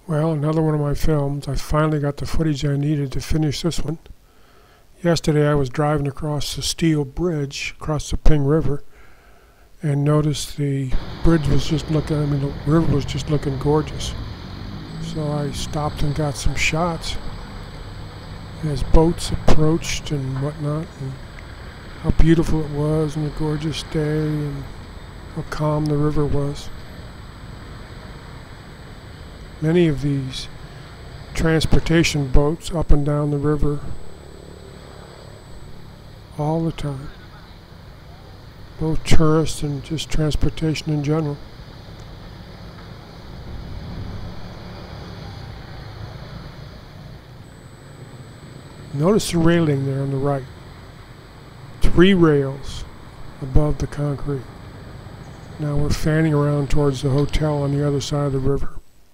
Well, another one of my films. I finally got the footage I needed to finish this one. Yesterday I was driving across the steel bridge across the Ping River and noticed the bridge was just looking, the river was just looking gorgeous. So I stopped and got some shots as boats approached and whatnot, and how beautiful it was and a gorgeous day and how calm the river was. Many of these transportation boats up and down the river all the time, both tourists and just transportation in general. Notice the railing there on the right. 3 rails above the concrete. Now we're fanning around towards the hotel on the other side of the river.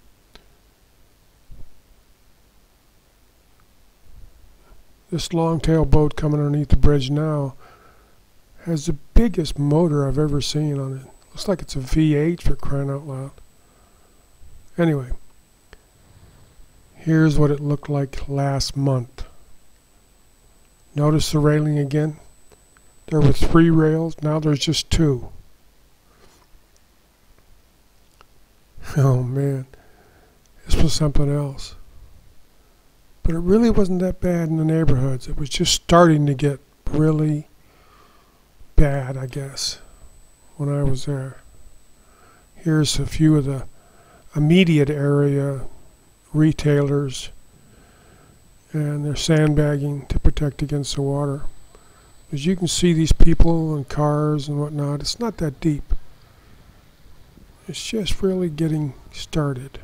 This long-tail boat coming underneath the bridge now has the biggest motor I've ever seen on it. Looks like it's a V8 for crying out loud. Anyway, here's what it looked like last month. Notice the railing again? There were 3 rails, now there's just 2. Oh man, this was something else. But it really wasn't that bad in the neighborhoods. It was just starting to get really bad, I guess, when I was there. Here's a few of the immediate area retailers, and they're sandbagging to protect against the water. As you can see, these people and cars and whatnot, it's not that deep. It's just really getting started.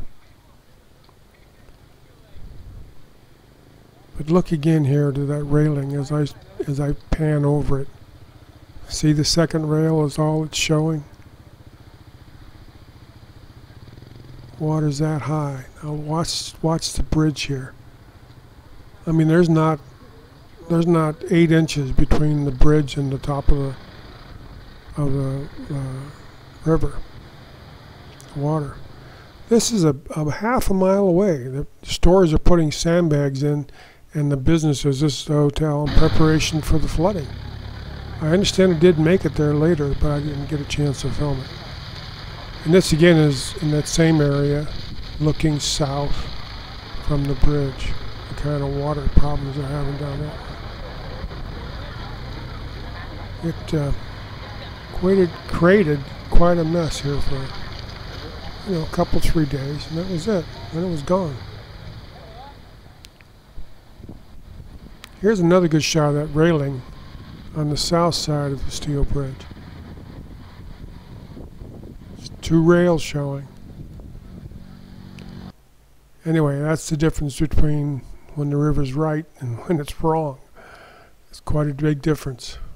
But look again here to that railing as I pan over it. See, the second rail is all it's showing. Water's that high. Now watch the bridge here. I mean, there's not 8 inches between the bridge and the top of the river. Water. This is a half a mile away. The stores are putting sandbags in, and the businesses, this is the hotel, in preparation for the flooding. I understand it did make it there later, but I didn't get a chance to film it. And this again is in that same area, looking south from the bridge. The kind of water problems they're having down there. It created quite a mess here for a couple, 3 days, and that was it. Then it was gone. Here's another good shot of that railing on the south side of the steel bridge. There's 2 rails showing. Anyway, that's the difference between when the river's right and when it's wrong. It's quite a big difference.